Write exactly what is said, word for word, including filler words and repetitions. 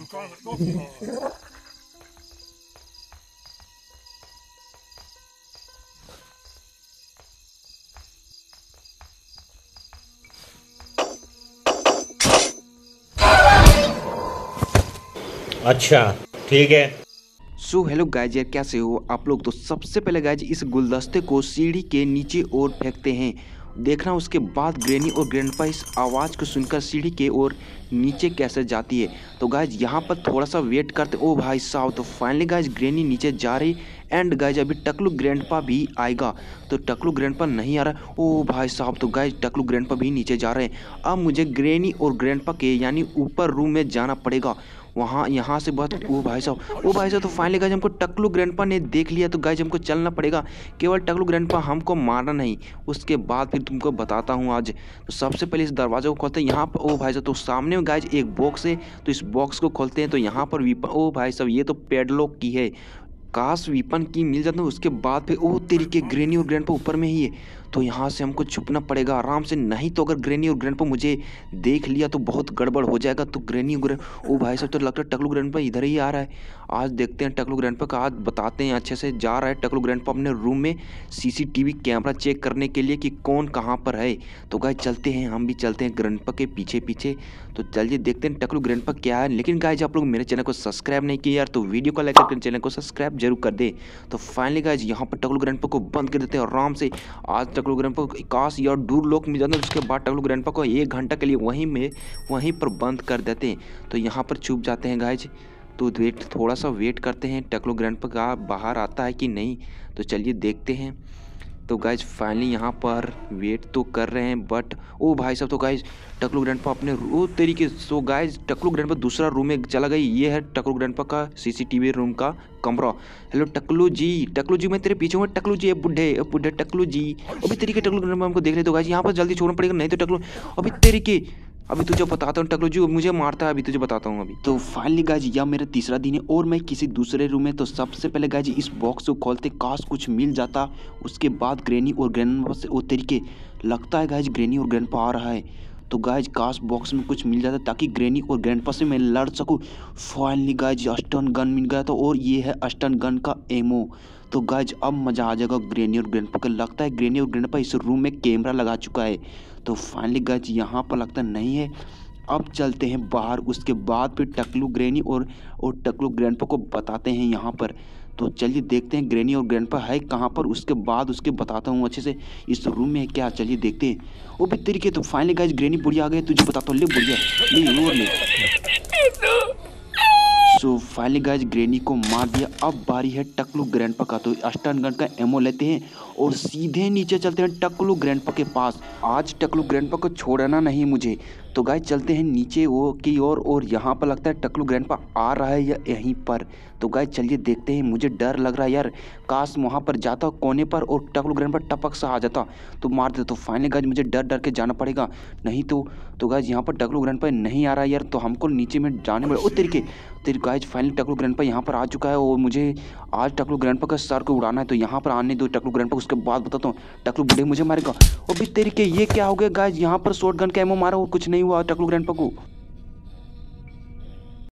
अच्छा ठीक है। सो हेलो गाइज यार, कैसे हो आप लोग। तो सबसे पहले गाइज इस गुलदस्ते को सीढ़ी के नीचे ओर फेंकते हैं। देखना उसके बाद ग्रैनी और ग्रैंडपा इस आवाज़ को सुनकर सीढ़ी के ओर नीचे कैसे जाती है। तो गाइज यहाँ पर थोड़ा सा वेट करते। ओ भाई साहब, तो फाइनली गाइज ग्रैनी नीचे जा रही एंड गाइज अभी टकलू ग्रैंडपा भी आएगा। तो टकलू ग्रैंडपा नहीं आ रहा। ओ भाई साहब, तो गाइज टकलू ग्रैंडपा भी नीचे जा रहे हैं। अब मुझे ग्रैनी और ग्रैंडपा के यानी ऊपर रूम में जाना पड़ेगा। वहाँ यहाँ से बहुत ओ भाई साहब ओ भाई साहब तो फाइनली गाइज हमको टकलू ग्रैंडपा ने देख लिया। तो गाइज हमको चलना पड़ेगा। केवल टकलू ग्रैंडपा हमको मारना नहीं, उसके बाद फिर तुमको बताता हूँ आज। तो सबसे पहले इस दरवाजे को खोलते हैं। यहाँ पर ओ भाई साहब तो सामने में गाइज एक बॉक्स है। तो इस बॉक्स को खोलते हैं। तो यहाँ पर वीपन, ओ भाई साहब ये तो पेडलॉक की है। काश वीपन की मिल जाता है। उसके बाद फिर ओ तेरी के ग्रैनी और ग्रैंडपा ऊपर में ही है। तो यहाँ से हमको छुपना पड़ेगा आराम से, नहीं तो अगर ग्रैनी और ग्रैंडपा मुझे देख लिया तो बहुत गड़बड़ हो जाएगा। तो ग्रैनी और ओ भाई साहब तो लगता है टकलू ग्रैंडपा इधर ही आ रहा है। आज देखते हैं टकलू ग्रैंडपा का, आज बताते हैं अच्छे से। जा रहा है टकलू ग्रैंडपा अपने रूम में सीसीटीवी कैमरा चेक करने के लिए कि कौन कहाँ पर है। तो गाइज चलते हैं, हम भी चलते हैं ग्रैंडपा के पीछे पीछे। तो चलिए देखते हैं टकलू ग्रैंडपा क्या है। लेकिन गाइज आप लोग मेरे चैनल को सब्सक्राइब नहीं किए यार, तो वीडियो को लाइक करके चैनल को सब्सक्राइब जरूर कर दे। तो फाइनली गाइज यहाँ पर टकलू ग्रैंडपा को बंद कर देते हैं आराम से। आज टकलू ग्रैंडपा को काश यार डूर लोक मिल जाता है। उसके बाद टकलू ग्रैंडपा को एक घंटा के लिए वहीं में वहीं पर बंद कर देते हैं। तो यहाँ पर छुप जाते हैं गाइज। तो वेट थोड़ा सा वेट करते हैं टकलू ग्रैंडपा का बाहर आता है कि नहीं। तो चलिए देखते हैं। तो गाइज फाइनली यहाँ पर वेट तो कर रहे हैं, बट ओ भाई साहब तो गाइज टकलू ग्रैंडपा अपने वो तरीके। सो गाइज टकलू ग्रैंडपा दूसरा रूम में चला गई। ये है टकलू ग्रैंडपा का सीसीटीवी रूम का कमरा। हेलो टकलू जी, टकलू जी मैं तेरे पीछे हूँ। टकलू जी बुढ़े बुढ़े टकलू जी। अभी तरीके टकलू ग्रैंडपा हमको देख ले। तो गाइज यहाँ पर जल्दी छोड़ना पड़ेगा, नहीं तो टकलू अभी तरीके अभी तुझे बताता हूँ। टकलू जी मुझे मारता है, अभी तुझे बताता हूँ अभी। तो फाइनली गाइज यह मेरा तीसरा दिन है और मैं किसी दूसरे रूम में। तो सबसे पहले गाइज इस बॉक्स को खोलते, काश कुछ मिल जाता। उसके बाद ग्रैनी और ग्रैंडपा से वो तरीके लगता है गाइज ग्रैनी और ग्रैंडपा आ रहा है। तो गाइज काश बॉक्स में कुछ मिल जाता ताकि ग्रैनी और ग्रैंडपा से मैं लड़ सकूँ। फाइनली गाइज स्टन गन मिल गया था और ये है स्टन गन का एमो। तो गाइज अब मज़ा आ जाएगा ग्रैनी और ग्रैंडपा का। लगता है ग्रैनी और ग्रैंडपा इस रूम में कैमरा लगा चुका है। तो फाइनली गाइज यहाँ पर लगता नहीं है। अब चलते हैं बाहर। उसके बाद फिर टकलू ग्रैनी और और टकलू ग्रैंडपा को बताते हैं यहाँ पर। तो चलिए देखते हैं ग्रैनी और ग्रैंडपा है कहाँ पर। उसके बाद उसके बताता हूँ अच्छे से इस रूम में है क्या। चलिए देखते हैं। वो भी तरीके। तो फाइनली गाइज ग्रैनी बुढ़िया आ गई। तुझे बताता हूँ, ले बुढ़िया ले और ले। सो फाइनली गाइज ग्रैनी को मार दिया। अब बारी है टकलू ग्रैंडपा का। तो स्टन गन का एमो लेते हैं और सीधे नीचे चलते हैं टकलू ग्रैंडपा के पास। आज टकलू ग्रैंडपा को छोड़ना नहीं मुझे। तो गाइज चलते हैं नीचे वो की ओर और, और यहाँ पर लगता है टकलू ग्रैंडपा आ रहा है या यहीं पर। तो गाइज चलिए देखते हैं। मुझे डर लग रहा है यार, काश वहाँ पर जाता कोने पर और टकलू ग्रैंडपा टपक सा आ जाता तो मार देता। तो फाइनली गाइज मुझे डर डर के जाना पड़ेगा, नहीं तो तो गाइज यहाँ पर टकलू ग्रैंडपा नहीं आ रहा है यार। तो हमको नीचे में जाने पड़ेगा। ओ तरीके तेरी गाइज फाइनली टकलू ग्रैंडपा यहाँ पर आ चुका है और मुझे आज टकलू ग्रैंडपा का सर को उड़ाना है। तो यहाँ पर आने दो टकलू ग्रैंडपा। उसके बाद बताता हूँ टकलू बूढ़े मुझे मारेगा। और भी तरीके ये क्या हो गया गाइज, यहाँ पर शॉटगन का एमो मारा और कुछ नहीं हुआ टकलू ग्रैंडपा को।